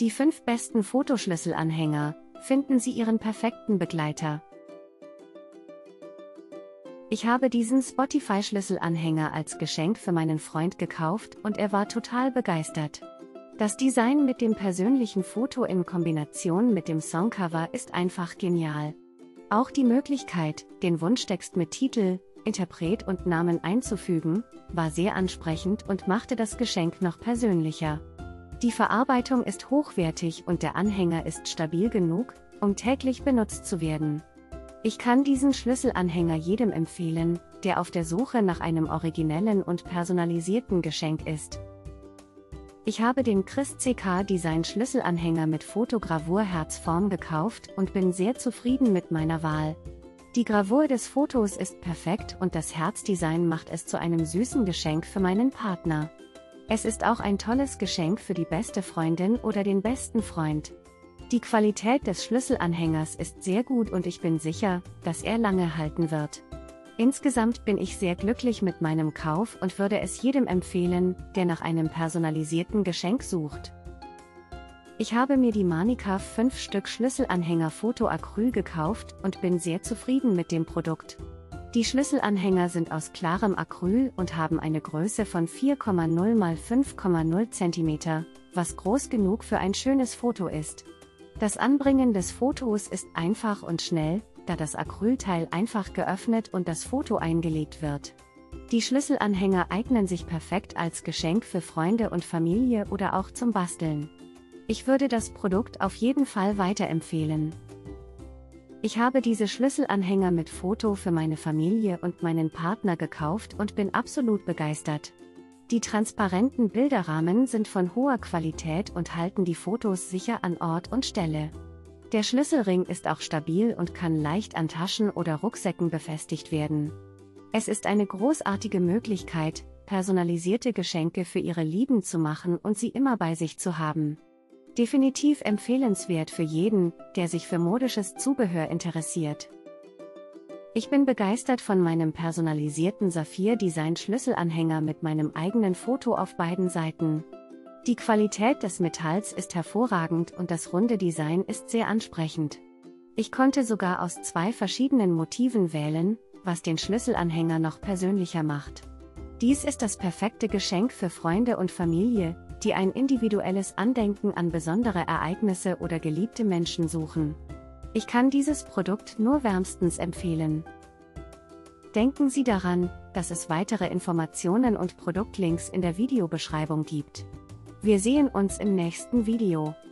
Die 5 besten Fotoschlüsselanhänger, finden Sie Ihren perfekten Begleiter. Ich habe diesen Spotify-Schlüsselanhänger als Geschenk für meinen Freund gekauft und er war total begeistert. Das Design mit dem persönlichen Foto in Kombination mit dem Songcover ist einfach genial. Auch die Möglichkeit, den Wunschtext mit Titel, Interpret und Namen einzufügen, war sehr ansprechend und machte das Geschenk noch persönlicher. Die Verarbeitung ist hochwertig und der Anhänger ist stabil genug, um täglich benutzt zu werden. Ich kann diesen Schlüsselanhänger jedem empfehlen, der auf der Suche nach einem originellen und personalisierten Geschenk ist. Ich habe den Chris CK Design Schlüsselanhänger mit Fotogravur-Herzform gekauft und bin sehr zufrieden mit meiner Wahl. Die Gravur des Fotos ist perfekt und das Herzdesign macht es zu einem süßen Geschenk für meinen Partner. Es ist auch ein tolles Geschenk für die beste Freundin oder den besten Freund. Die Qualität des Schlüsselanhängers ist sehr gut und ich bin sicher, dass er lange halten wird. Insgesamt bin ich sehr glücklich mit meinem Kauf und würde es jedem empfehlen, der nach einem personalisierten Geschenk sucht. Ich habe mir die Manica 5 Stück Schlüsselanhänger Foto Acryl gekauft und bin sehr zufrieden mit dem Produkt. Die Schlüsselanhänger sind aus klarem Acryl und haben eine Größe von 4,0 x 5,0 cm, was groß genug für ein schönes Foto ist. Das Anbringen des Fotos ist einfach und schnell, da das Acrylteil einfach geöffnet und das Foto eingelegt wird. Die Schlüsselanhänger eignen sich perfekt als Geschenk für Freunde und Familie oder auch zum Basteln. Ich würde das Produkt auf jeden Fall weiterempfehlen. Ich habe diese Schlüsselanhänger mit Foto für meine Familie und meinen Partner gekauft und bin absolut begeistert. Die transparenten Bilderrahmen sind von hoher Qualität und halten die Fotos sicher an Ort und Stelle. Der Schlüsselring ist auch stabil und kann leicht an Taschen oder Rucksäcken befestigt werden. Es ist eine großartige Möglichkeit, personalisierte Geschenke für Ihre Lieben zu machen und sie immer bei sich zu haben. Definitiv empfehlenswert für jeden, der sich für modisches Zubehör interessiert. Ich bin begeistert von meinem personalisierten Saphir-Design-Schlüsselanhänger mit meinem eigenen Foto auf beiden Seiten. Die Qualität des Metalls ist hervorragend und das runde Design ist sehr ansprechend. Ich konnte sogar aus 2 verschiedenen Motiven wählen, was den Schlüsselanhänger noch persönlicher macht. Dies ist das perfekte Geschenk für Freunde und Familie, die ein individuelles Andenken an besondere Ereignisse oder geliebte Menschen suchen. Ich kann dieses Produkt nur wärmstens empfehlen. Denken Sie daran, dass es weitere Informationen und Produktlinks in der Videobeschreibung gibt. Wir sehen uns im nächsten Video.